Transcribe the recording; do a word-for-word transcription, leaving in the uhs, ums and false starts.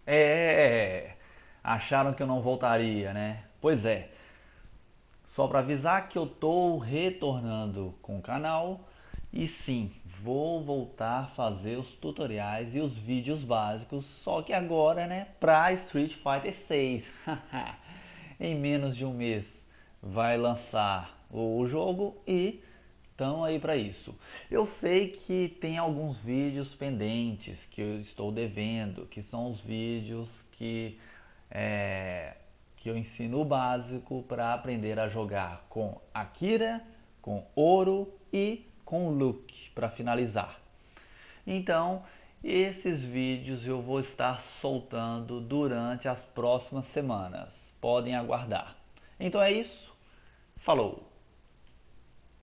É, acharam que eu não voltaria, né? Pois é, só para avisar que eu tô retornando com o canal e sim, vou voltar a fazer os tutoriais e os vídeos básicos, só que agora, né, para Street Fighter seis. Em menos de um mês vai lançar o jogo e estão aí para isso. Eu sei que tem alguns vídeos pendentes que eu estou devendo, que são os vídeos que é, que eu ensino o básico para aprender a jogar com Akira, com Ouro e com Luke para finalizar. Então, esses vídeos eu vou estar soltando durante as próximas semanas. Podem aguardar. Então é isso. Falou!